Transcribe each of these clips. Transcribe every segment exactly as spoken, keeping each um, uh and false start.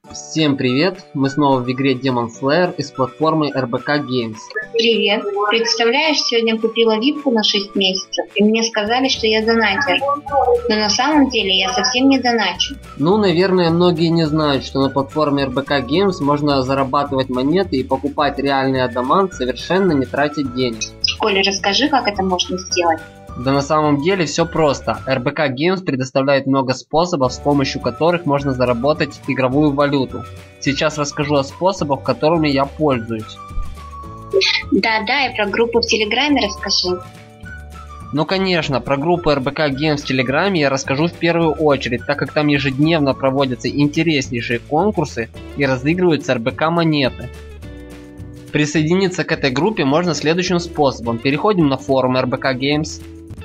Всем привет! Мы снова в игре Demon Slayer из платформы эр бэ ка Games. Привет! Представляешь, сегодня купила випку на шесть месяцев, и мне сказали, что я донатер. Но на самом деле я совсем не доначу. Ну, наверное, многие не знают, что на платформе эр бэ ка Games можно зарабатывать монеты и покупать реальный адамант, совершенно не тратить денег. Коля, расскажи, как это можно сделать. Да на самом деле все просто. эр бэ ка Games предоставляет много способов, с помощью которых можно заработать игровую валюту. Сейчас расскажу о способах, которыми я пользуюсь. Да-да, и про группу в Телеграме расскажи. Ну конечно, про группу эр бэ ка Games в Телеграме я расскажу в первую очередь, так как там ежедневно проводятся интереснейшие конкурсы и разыгрываются эр бэ ка монеты. Присоединиться к этой группе можно следующим способом. Переходим на форум эр бэ ка Games.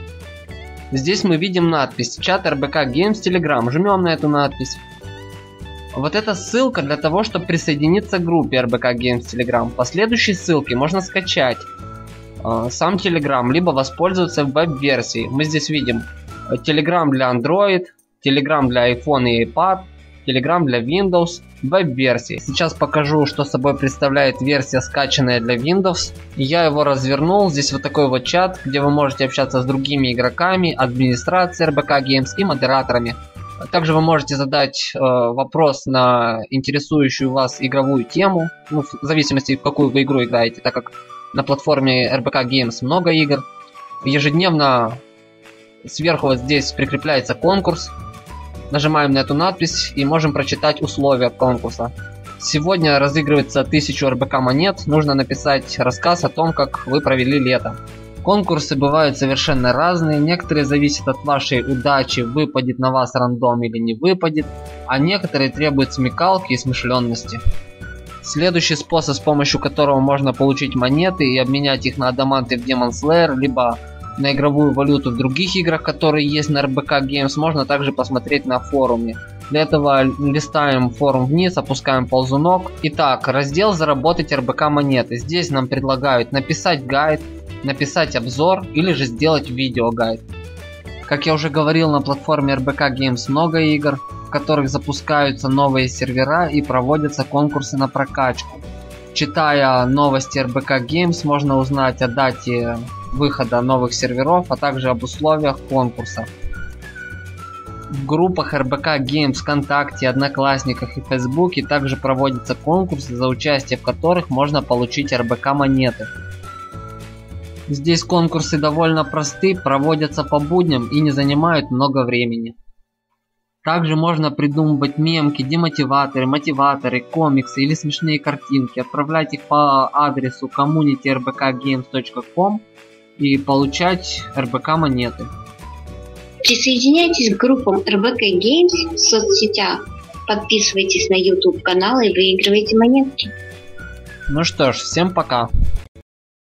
Здесь мы видим надпись «Чат эр бэ ка Games Telegram». Жмем на эту надпись. Вот это ссылка для того, чтобы присоединиться к группе эр бэ ка Games Telegram. По следующей ссылке можно скачать э, сам Telegram, либо воспользоваться веб-версией. Мы здесь видим Telegram для Android, Telegram для iPhone и iPad, Telegram для Windows, веб-версии. Сейчас покажу, что собой представляет версия, скачанная для Windows. Я его развернул. Здесь вот такой вот чат, где вы можете общаться с другими игроками, администрацией эр бэ ка Games и модераторами. Также вы можете задать э, вопрос на интересующую вас игровую тему, ну, в зависимости, в какую вы игру играете, так как на платформе эр бэ ка Games много игр. Ежедневно сверху вот здесь прикрепляется конкурс. Нажимаем на эту надпись и можем прочитать условия конкурса. Сегодня разыгрывается тысяча эр бэ ка монет. Нужно написать рассказ о том, как вы провели лето. Конкурсы бывают совершенно разные. Некоторые зависят от вашей удачи, выпадет на вас рандом или не выпадет. А некоторые требуют смекалки и смышленности. Следующий способ, с помощью которого можно получить монеты и обменять их на адаманты в Demon Slayer, либо на игровую валюту в других играх, которые есть на эр бэ ка Games, можно также посмотреть на форуме. Для этого листаем форум вниз, опускаем ползунок. Итак, раздел «Заработать эр бэ ка монеты». Здесь нам предлагают написать гайд, написать обзор или же сделать видеогайд. Как я уже говорил, на платформе эр бэ ка Games много игр, в которых запускаются новые сервера и проводятся конкурсы на прокачку. Читая новости эр бэ ка Games, можно узнать о дате выхода новых серверов, а также об условиях конкурса. В группах эр бэ ка Games ВКонтакте, Одноклассниках и Фейсбуке также проводятся конкурсы, за участие в которых можно получить эр бэ ка монеты. Здесь конкурсы довольно просты, проводятся по будням и не занимают много времени. Также можно придумывать мемки, демотиваторы, мотиваторы, комиксы или смешные картинки, отправлять их по адресу комьюнити эр бэ ка геймс точка ком и получать эр бэ ка монеты. Присоединяйтесь к группам эр бэ ка Games в соцсетях, подписывайтесь на YouTube канал и выигрывайте монетки. Ну что ж, всем пока!